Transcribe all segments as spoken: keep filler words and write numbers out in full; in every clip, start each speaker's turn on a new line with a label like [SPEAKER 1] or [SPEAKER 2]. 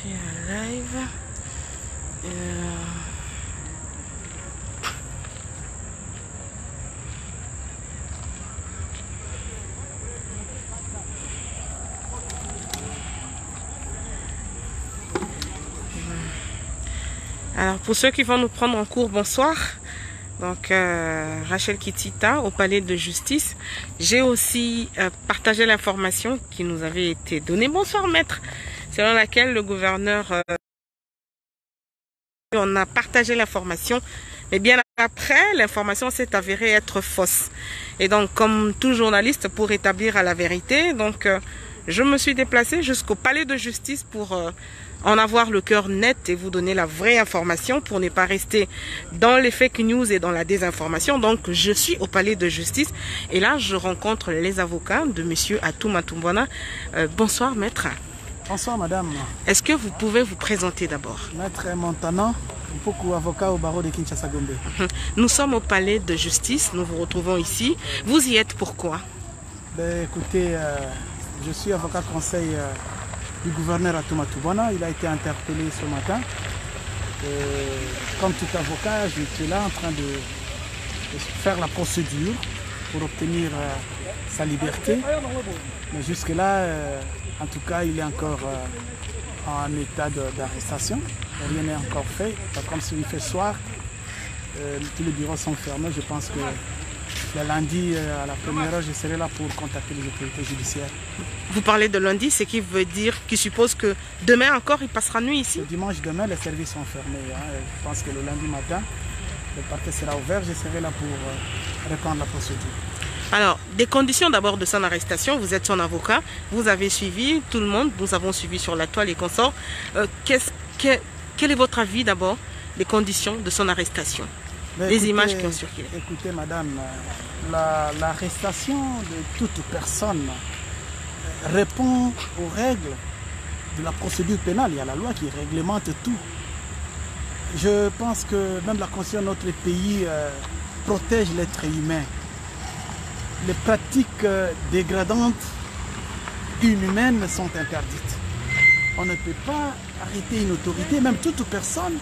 [SPEAKER 1] fait un live. Euh... Alors pour ceux qui vont nous prendre en cours, bonsoir. Donc euh, Rachel Kitita au palais de justice. J'ai aussi euh, partagé l'information qui nous avait été donnée. Bonsoir maître. Selon laquelle le gouverneur... Euh, on a partagé l'information. Mais bien après, l'information s'est avérée être fausse. Et donc comme tout journaliste, pour établir à la vérité, donc euh, je me suis déplacée jusqu'au palais de justice pour... Euh, en avoir le cœur net et vous donner la vraie information pour ne pas rester dans les fake news et dans la désinformation. Donc, je suis au palais de justice et là, je rencontre les avocats de monsieur Atou Matumbwana. Euh, bonsoir, maître.
[SPEAKER 2] Bonsoir, madame.
[SPEAKER 1] Est-ce que vous pouvez vous présenter d'abord?
[SPEAKER 2] Maître Montana, beaucoup avocat au barreau de Kinshasa-Gombe.
[SPEAKER 1] Nous sommes au palais de justice, nous vous retrouvons ici. Vous y êtes pourquoi?
[SPEAKER 2] Ben, écoutez, euh, je suis avocat conseil euh, du gouverneur Atou Matumbwana. Il a été interpellé ce matin. Euh, comme tout avocat, j'étais là en train de, de faire la procédure pour obtenir euh, sa liberté. Mais jusque-là, euh, en tout cas, il est encore euh, en état d'arrestation. Rien n'est encore fait. Comme celui fait soir, euh, tous les bureaux sont fermés. Je pense que le lundi, euh, à la première heure, je serai là pour contacter les autorités judiciaires.
[SPEAKER 1] Vous parlez de lundi, ce qui veut dire, qui suppose que demain encore, il passera nuit ici?
[SPEAKER 2] Le dimanche demain, les services sont fermés. Hein. Je pense que le lundi matin, le parquet sera ouvert. Je serai là pour euh, répondre à la procédure.
[SPEAKER 1] Alors, des conditions d'abord de son arrestation. Vous êtes son avocat. Vous avez suivi tout le monde. Nous avons suivi sur la toile et consorts. Euh, qu'est-ce que, quel est votre avis d'abord des conditions de son arrestation?
[SPEAKER 2] Mais
[SPEAKER 1] les
[SPEAKER 2] écoutez,
[SPEAKER 1] images qui ont circulé.
[SPEAKER 2] Écoutez, madame, l'arrestation la, de toute personne répond aux règles de la procédure pénale. Il y a la loi qui réglemente tout. Je pense que même la Constitution de notre pays euh, protège l'être humain. Les pratiques euh, dégradantes, inhumaines sont interdites. On ne peut pas arrêter une autorité, même toute personne,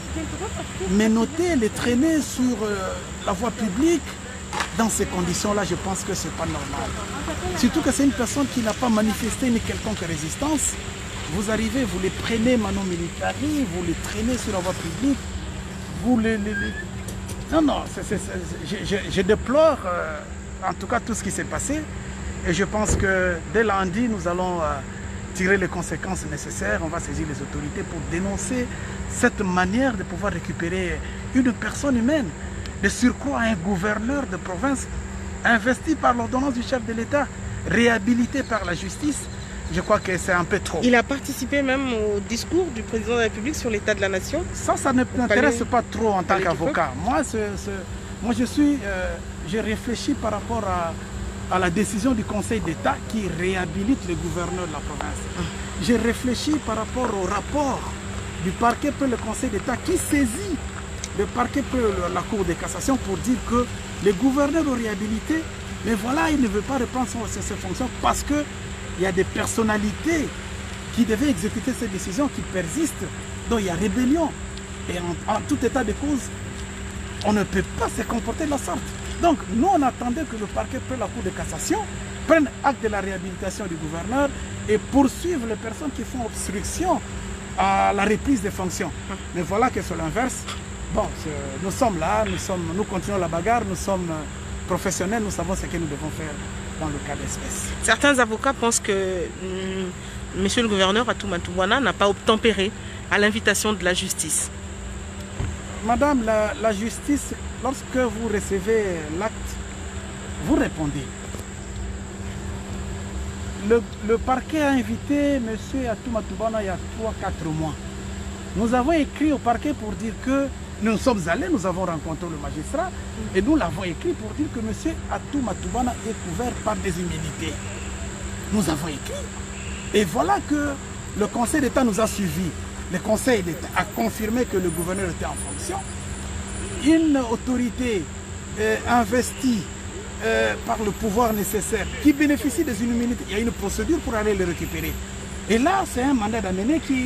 [SPEAKER 2] mais noter, les traîner sur euh, la voie publique. Dans ces conditions-là, je pense que ce n'est pas normal. Surtout que c'est une personne qui n'a pas manifesté une quelconque résistance. Vous arrivez, vous les prenez mano militari, vous les traînez sur la voie publique. Vous les... les, les... Non, non, c est, c est, je, je, je déplore euh, en tout cas tout ce qui s'est passé. Et je pense que dès lundi, nous allons euh, tirer les conséquences nécessaires. On va saisir les autorités pour dénoncer cette manière de pouvoir récupérer une personne humaine. De surcroît, un gouverneur de province investi par l'ordonnance du chef de l'État, réhabilité par la justice, je crois que c'est un peu trop.
[SPEAKER 1] Il a participé même au discours du président de la République sur l'état de la nation.
[SPEAKER 2] Ça, ça ne m'intéresse pas trop en tant qu'avocat. Moi, c est, c est, moi, je suis, euh, j'ai réfléchi par rapport à, à la décision du Conseil d'État qui réhabilite le gouverneur de la province. Hum. J'ai réfléchi par rapport au rapport du parquet pour le Conseil d'État qui saisit le parquet pour la Cour de cassation pour dire que les gouverneurs ont réhabilité, mais voilà, il ne veut pas reprendre ses, ses fonctions parce qu'il y a des personnalités qui devaient exécuter ces décisions qui persistent, donc il y a rébellion. Et en, en tout état de cause, on ne peut pas se comporter de la sorte. Donc nous, on attendait que le parquet pour la Cour de cassation prenne acte de la réhabilitation du gouverneur et poursuive les personnes qui font obstruction à la reprise des fonctions. Mais voilà que c'est l'inverse. Bon, nous sommes là, nous, sommes, nous continuons la bagarre, nous sommes professionnels, nous savons ce que nous devons faire dans le cas d'espèce.
[SPEAKER 1] Certains avocats pensent que mm, monsieur le gouverneur Atou Matumbwana n'a pas obtempéré à l'invitation de la justice.
[SPEAKER 2] Madame, la, la justice, lorsque vous recevez l'acte, vous répondez. Le, le parquet a invité monsieur Atou Matumbwana il y a trois à quatre mois. Nous avons écrit au parquet pour dire que nous sommes allés, nous avons rencontré le magistrat et nous l'avons écrit pour dire que M. Atou Matumbwana est couvert par des immunités. Nous avons écrit. Et voilà que le Conseil d'État nous a suivis. Le Conseil d'État a confirmé que le gouverneur était en fonction. Une autorité euh, investie euh, par le pouvoir nécessaire qui bénéficie des immunités, il y a une procédure pour aller les récupérer. Et là, c'est un mandat d'amener qui,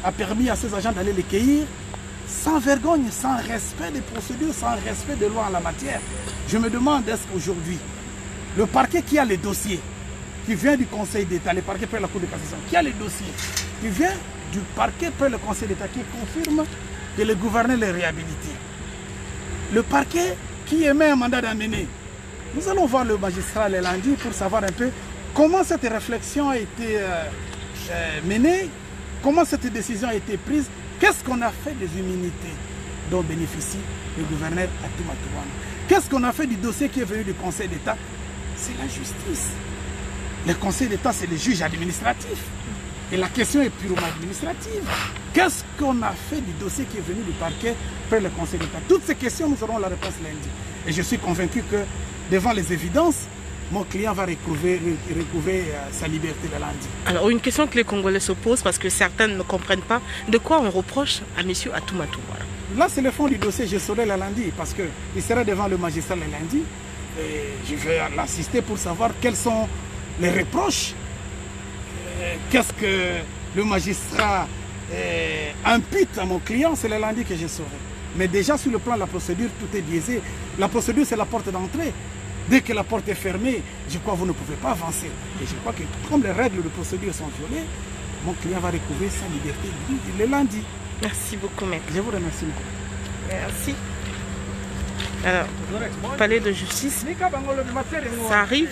[SPEAKER 2] a permis à ces agents d'aller les cueillir sans vergogne, sans respect des procédures, sans respect des lois en la matière. Je me demande, est-ce qu'aujourd'hui, le parquet qui a les dossiers, qui vient du Conseil d'État, le parquet près la Cour de cassation, qui a les dossiers, qui vient du parquet près le Conseil d'État, qui confirme que le gouverneur est réhabilité. Le parquet qui émet un mandat d'amener. Nous allons voir le magistrat le lundi pour savoir un peu comment cette réflexion a été euh, euh, menée, comment cette décision a été prise, qu'est-ce qu'on a fait des immunités dont bénéficie le gouverneur Atouma Touwana. Qu'est-ce qu'on a fait du dossier qui est venu du Conseil d'État? C'est la justice. Le Conseil d'État, c'est le juge administratif. Et la question est purement administrative. Qu'est-ce qu'on a fait du dossier qui est venu du parquet près le Conseil d'État? Toutes ces questions, nous aurons la réponse lundi. Et je suis convaincu que devant les évidences, mon client va recouvrer, recouvrer sa liberté le lundi. Alors, une question que les Congolais se posent, parce que certains ne comprennent pas, de quoi on reproche à M. Atouma Touwana? Là, c'est le fond du dossier, je saurai le lundi, parce qu'il sera devant le magistrat le lundi. Et je vais l'assister pour savoir quels sont les reproches. Qu'est-ce que le magistrat euh, impute à mon client, c'est le lundi que je saurai. Mais déjà, sur le plan de la procédure, tout est biaisé. La procédure, c'est la porte d'entrée. Dès que la porte est fermée, je crois que vous ne pouvez pas avancer. Et je crois que comme les règles de procédure sont violées, mon client va recouvrir sa liberté le lundi. Merci beaucoup, maître. Je vous remercie beaucoup. Merci. Alors, palais de justice, ça arrive.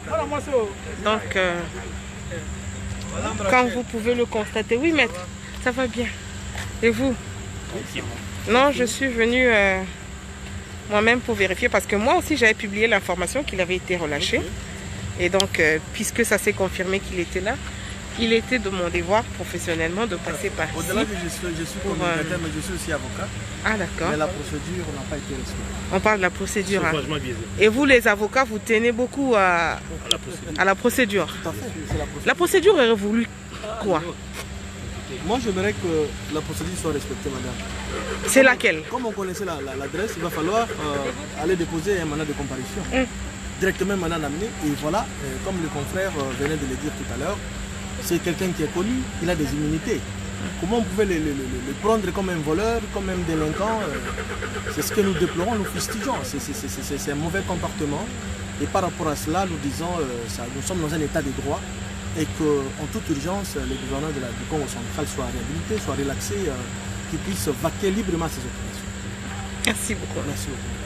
[SPEAKER 2] Donc, euh, quand vous pouvez le constater. Oui, maître, ça va bien. Et vous? Non, je suis venue euh, moi-même pour vérifier parce que moi aussi j'avais publié l'information qu'il avait été relâché. Et donc, euh, puisque ça s'est confirmé qu'il était là, il était de mon devoir professionnellement de passer par ici.
[SPEAKER 3] Au-delà que je suis, je suis communicateur, mais je suis aussi avocat.
[SPEAKER 1] Ah, d'accord.
[SPEAKER 3] Mais la procédure n'a pas été respectée.
[SPEAKER 1] On parle de la procédure. Hein. Et vous, les avocats, vous tenez beaucoup à, à la procédure. À la procédure.
[SPEAKER 3] Tout à fait. La procédure.
[SPEAKER 1] La procédure aurait voulu quoi?
[SPEAKER 3] Moi, j'aimerais que la procédure soit respectée, madame.
[SPEAKER 1] C'est laquelle?
[SPEAKER 3] Comme on connaissait l'adresse, la, la, il va falloir euh, aller déposer un mandat de comparution. Mm. Directement, mandat d'amener. Et voilà, euh, comme le confrère euh, venait de le dire tout à l'heure, c'est quelqu'un qui est connu, il a des immunités. Comment on pouvait le, le, le, le prendre comme un voleur, comme un délinquant? euh, C'est ce que nous déplorons, nous fustigeons. C'est un mauvais comportement. Et par rapport à cela, nous disons euh, ça, nous sommes dans un état de droit et qu'en toute urgence, le gouverneur de la, du Congo central soit réhabilité, soit relaxé, euh, qu'il puisse vaquer librement ses opérations.
[SPEAKER 1] Merci beaucoup.
[SPEAKER 3] Merci beaucoup.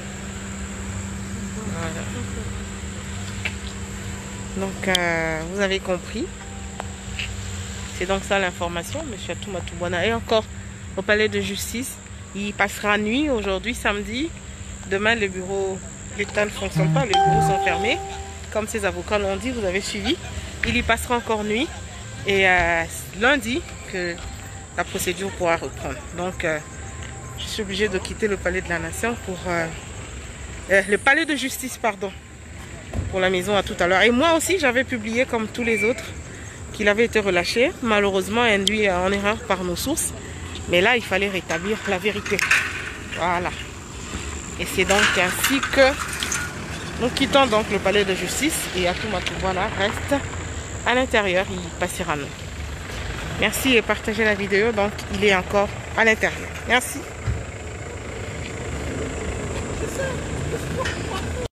[SPEAKER 1] Voilà. Donc, euh, vous avez compris. C'est donc ça l'information, M. Atouma Touwana. Et encore, au palais de justice, il passera nuit aujourd'hui, samedi. Demain, le bureau, l'État ne fonctionne pas, les bureaux sont fermés. Comme ces avocats l'ont dit, vous avez suivi. Il y passera encore nuit. Et euh, lundi, que la procédure pourra reprendre. Donc, euh, je suis obligée de quitter le palais de la Nation pour... Euh, euh, le palais de justice, pardon. Pour la maison à tout à l'heure. Et moi aussi, j'avais publié, comme tous les autres, qu'il avait été relâché, malheureusement induit en erreur par nos sources. Mais là, il fallait rétablir la vérité. Voilà. Et c'est donc ainsi que nous quittons donc le palais de justice et Atouma Touwana reste à l'intérieur, il passera nous. Merci et partagez la vidéo, donc il est encore à l'intérieur. Merci. C'est ça.